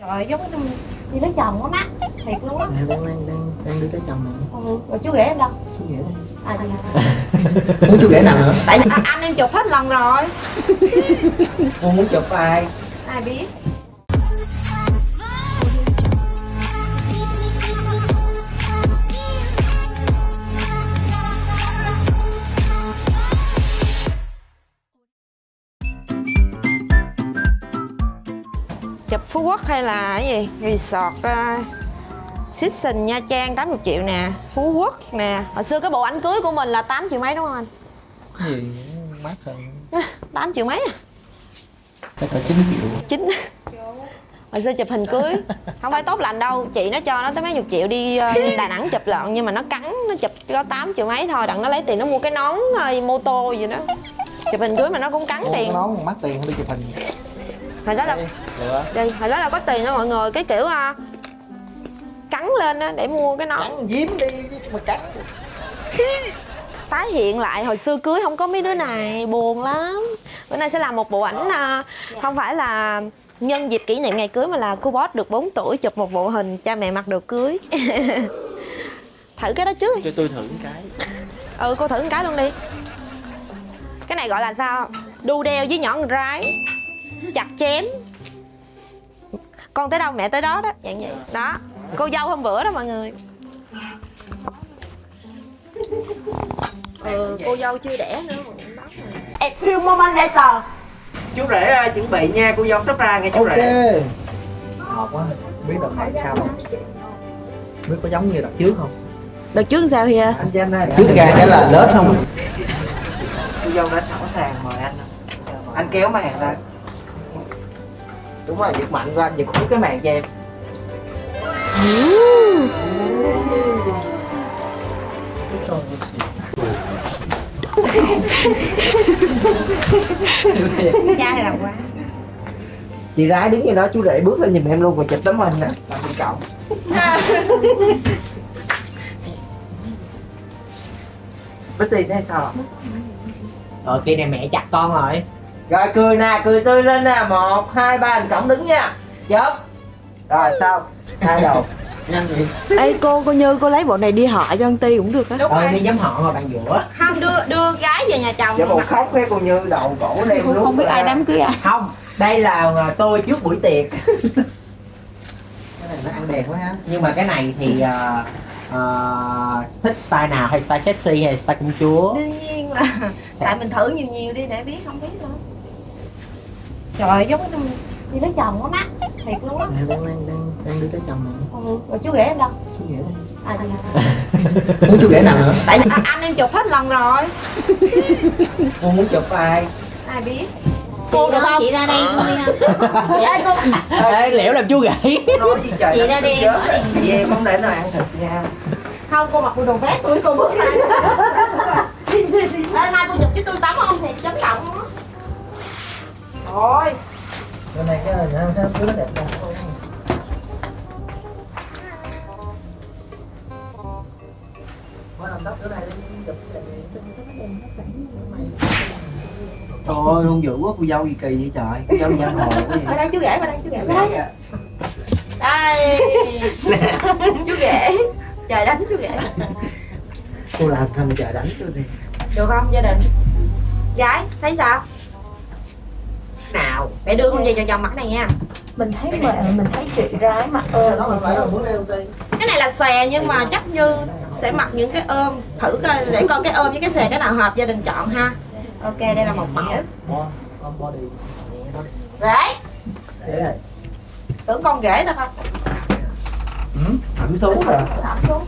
Trời giống như lấy chồng quá má. Thiệt luôn á. Đang đưa tới chồng này. Rồi chú rể em đâu? Chú rể đây. À vậy hả? Muốn chú rể nào nữa? Tại anh em chụp hết lần rồi. Con muốn chụp ai? Ai biết. Chụp Phú Quốc hay là cái gì? Resort Season Nha Trang 80 triệu nè, Phú Quốc nè. Hồi xưa cái bộ ảnh cưới của mình là 8 triệu mấy đúng không anh? Cái gì mắc hơn 8 triệu mấy à? Chắc là 9 triệu. 9. Hồi xưa chụp hình cưới không phải tốt lành đâu, chị nó cho nó tới mấy chục triệu đi Đà Nẵng chụp lận, nhưng mà nó cắn, nó chụp có 8 triệu mấy thôi, đặng nó lấy tiền nó mua cái nón mô tô gì đó. Chụp hình cưới mà nó cũng cắn tiền. Nón mắc tiền không đi chụp hình. Hồi đó là hồi đó là có tiền đó mọi người, cái kiểu cắn lên á để mua cái nón. Cắn giếm đi mà cắn. Tái hiện lại hồi xưa cưới không có mấy đứa này, buồn lắm. Bữa nay sẽ làm một bộ ảnh không phải là nhân dịp kỷ niệm ngày cưới, mà là cô boss được 4 tuổi chụp một bộ hình cha mẹ mặc đồ cưới. Thử cái đó trước. Cho tôi thử một cái. Cô thử một cái luôn đi. Cái này gọi là sao? Đu đeo với nhọn rái, chặt chém. Con tới đâu mẹ tới đó đó, dạng vậy. Đó, cô dâu hôm bữa đó mọi người. Cô dâu chưa đẻ nữa. A few moment later. Chú rể chuẩn bị nha, cô dâu sắp ra nghe chú rể. Ngọt quá, biết đợt này sao không? Biết có giống như đợt trước không? Đợt trước sao kìa? Anh Danh ơi. Trước ra cái là lết không? Cô dâu đã sẵn sàng mời anh. Anh kéo màn ra. Đúng rồi, giật mạnh của anh, giật trước cái màn cho em. Cha này làm quá. Chị gái đứng như đó, chú rể bước lên nhìn em luôn và chụp tấm hình nè. Làm gì cậu? Bích Ti thấy sao? Kia này mẹ chặt con rồi. Rồi cười nè, cười tươi lên nè. 1, 2, 3, anh cổng đứng nha. Chớp. Rồi sao? Hai đầu. Nhanh gì? Ê cô Như cô lấy bộ này đi họ cho anh Ti cũng được á. Đi giấm họ rồi bạn giữa. Không, đưa gái về nhà chồng. Dạ một khóc với cô Như đầu cổ đen luôn. Không biết ai đám cưới ai. Không, đây là tôi trước buổi tiệc. Cái này nó ăn đèn quá ha. Nhưng mà cái này thì thích style nào, hay style sexy hay style công chúa? Đương nhiên là tại mình thử nhiều để biết, không biết nữa. Trời giống như lấy chồng quá má. Thiệt luôn á. Đang đưa tới chồng này. Rồi chú rể em đâu? Chú rể đây. À vậy hả? Muốn chú rể nào nữa? Tại anh em chụp hết lần rồi. Con muốn chụp ai? Ai biết. Cô được không? Chị ra đây cô đi không? Dạ cô. Ê, Liễu làm chú rể. Nói gì trời. Chị ra đi em ở đi. Chị em không để nó ăn thịt nha. Không, cô mặc bộ đồ vest tôi cô bước ra. Ê, mai cô chụp với tôi tắm không? Thiệt chấn động á. Thôi. Cái này cái nó đẹp nè. Trời ơi, hung dữ quá, cô dâu gì kỳ vậy trời. Cô dâu giang hồ quá vậy. Ở đây chú rể, chú rể. Đây. Chú rể. Trời đánh chú rể. Cô làm thầm trời đánh tôi đi. Được không gia đình? Gái, thấy sao? Nào. Mẹ đưa con về cho chồng mặc này nha. Mình thấy mẹ, mình thấy chị gái mặc Cái này là xòe nhưng mà chắc Như sẽ mặc những cái ôm. Thử coi để coi cái ôm với cái xòe cái nào hợp gia đình chọn ha. Ok, đây là một mẫu. Rể. Tưởng con rể tao không? Thẩm xuống rồi. Thẩm xuống.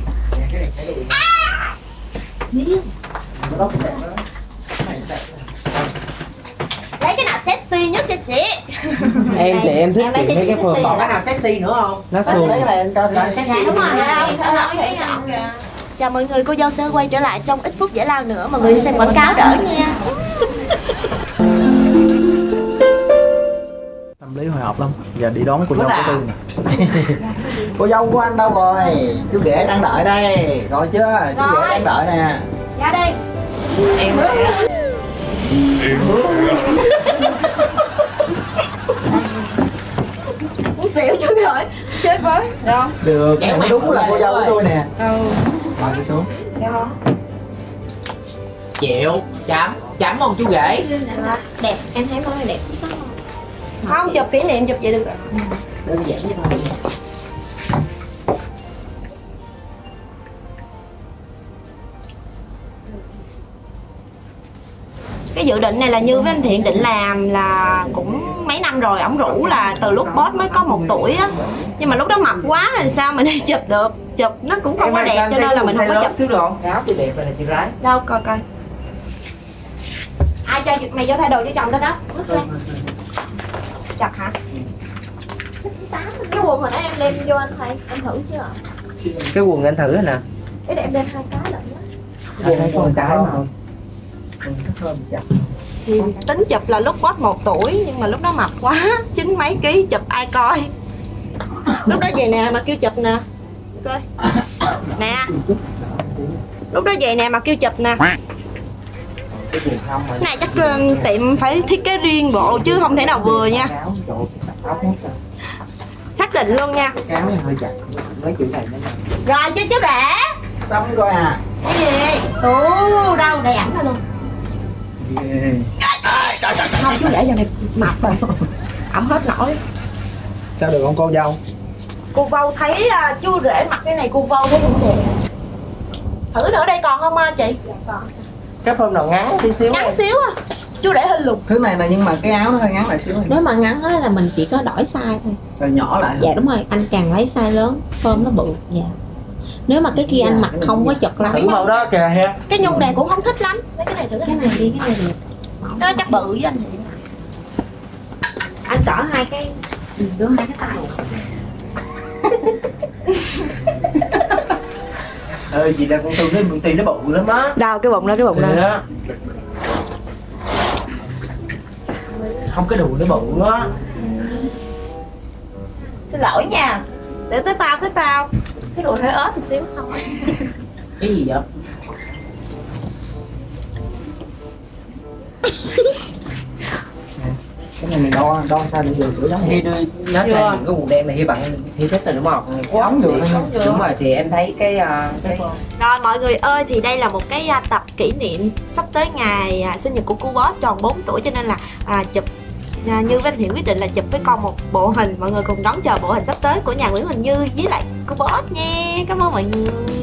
Lấy cái nào sexy nhất cho chị? Em thì em thích lấy chị mấy cái phường. Còn cái nào sexy nữa không? Nó phường. Lấy là em cho sexy. Đúng rồi, chào mọi người, cô dâu sẽ quay trở lại trong ít phút giải lao nữa. Mọi người xem quảng cáo đỡ nha. Tâm lý hồi hộp lắm. Giờ đi đón cô dâu của tôi nè. Cô dâu của anh đâu rồi? Chú rể đang đợi đây. Rồi chưa? Chú rể đang đợi nè. Ra đi. Em Muốn xì xỉu chứ rồi. Chơi với. Được không? Được, cái này mới đúng là cô dâu của tôi nè. Ừ. Mời đi xuống. Được không? Chịu. Chấm không chú rể? Đẹp, em thấy món này đẹp. Không, chụp kỷ niệm chụp vậy được rồi. Đơn giản như thôi. Cái dự định này là Như với anh Thiện định làm là cũng mấy năm rồi. Ổng rủ là từ lúc boss mới có 1 tuổi á, nhưng mà lúc đó mập quá thì sao mình đi chụp được, chụp nó cũng không có đẹp cho nên là mình không có chụp. Xíu được không? Cái áo thì đẹp rồi này chị gái. Đâu coi coi. Ai cho mày vô thay đồ cho chồng đó đó. Chặt hả? Cái quần hồi nãy em đem vô anh thấy, anh thử chưa ạ? Cái quần anh thử nè. Để em đem 2 cái lận á. Đây con cái mà. Thì tính chụp là lúc boss 1 tuổi nhưng mà lúc đó mập quá, 9 mấy ký chụp ai coi. Lúc đó về nè mà kêu chụp nè. Coi. Nè. Lúc đó về nè mà kêu chụp nè. Này chắc tiệm phải thiết kế riêng bộ chứ không thể nào vừa nha. Xác định luôn nha. Cái áo này hơi chặt. Mấy chữ này nó Rồi chứ chú rể. Xong rồi à. Cái gì? Đâu đây ảnh ra luôn. Không chú rể giờ này mập rồi. Ẩm hết nổi. Sao được không cô dâu? Cô Vâu thấy chú rể mặc cái này cô Vâu thấy cũng đẹp. Thử nữa đây còn không chị? Dạ còn. cái form nào ngắn tí xíu. Ngắn xíu à. Chú rể hơi lùn. Thứ này là nhưng mà cái áo nó hơi ngắn lại xíu. Nếu mà ngắn á là mình chỉ có đổi size thôi. Rồi nhỏ lại. Dạ đúng rồi, anh càng lấy size lớn, form nó bự. Dạ. Nếu mà cái kia anh mặc không có chật lắm. Thử màu đó kìa ha. Cái nhung này cũng không thích lắm. Lấy cái này thử Cái này đi, cái này đẹp. nó chắc bự với anh. Anh chọn 2 cái. Đưa 2 cái tay. Gì là con Tùy nó bự lắm á. Đâu cái bụng đó, cái bụng đó. Không cái đùi nó bự á. Xin lỗi nha. Để tới tao. Cái đùi hơi ớt một xíu không. Cái gì vậy? Cái này mình đo sao để vừa sửa giống Khi đưa nó ra những cái quần đen này Hy bằng Hy thích là đúng không? Giống được. Đúng rồi thì em thấy cái Rồi mọi người ơi, thì đây là một cái tập kỷ niệm sắp tới ngày sinh nhật của cô boss tròn 4 tuổi, cho nên là chụp Như với anh Thiện quyết định là chụp với con một bộ hình. Mọi người cùng đón chờ bộ hình sắp tới của nhà Nguyễn Huỳnh Như với lại cô boss nha. Cảm ơn mọi người.